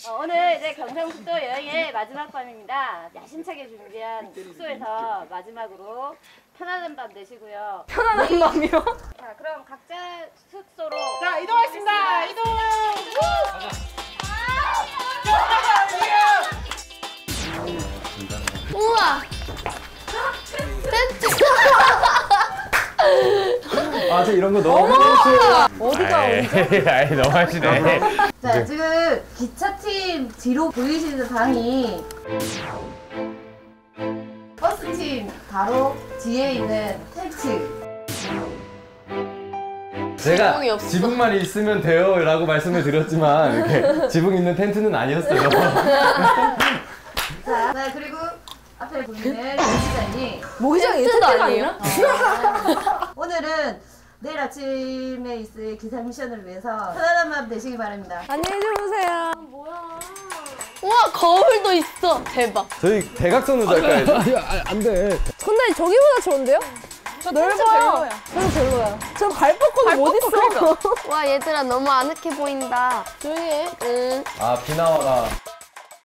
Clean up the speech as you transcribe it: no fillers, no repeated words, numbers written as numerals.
오늘 이제 경상북도 여행의 마지막 밤입니다. 야심차게 준비한 숙소에서 마지막으로 편안한 밤 되시고요. 편안한 밤이요? 자, 그럼 각자 숙소로 자, 이동하겠습니다. 이동! 우와! 텐트! 아, 저 이런 거 너무 싫어. 어디가 어디죠? 아이 너무하시네. 자, 지금 기차팀 뒤로 보이시는 방이 버스팀 바로 뒤에 있는 텐트. 제가 지붕이 없어. 지붕만 있으면 돼요 라고 말씀을 드렸지만 이렇게 지붕 있는 텐트는 아니었어요. 자, 네, 그리고 앞에 보이는 모기장이 모기장이 텐트 아니에요? 오늘은 내일 아침에 있을 기상 미션을 위해서 편안한 밤 되시기 바랍니다. 안녕히 주무세요. 뭐야? 우와, 거울도 있어. 대박. 저희 대각선으로 잘까요? 안 돼. 근데 저기보다 좋은데요? 저 넓어요. 저는 별로야. 저 발포콘 못 있어. 와, 얘들아 너무 아늑해 보인다. 조용히 해. 응. 아, 비나와가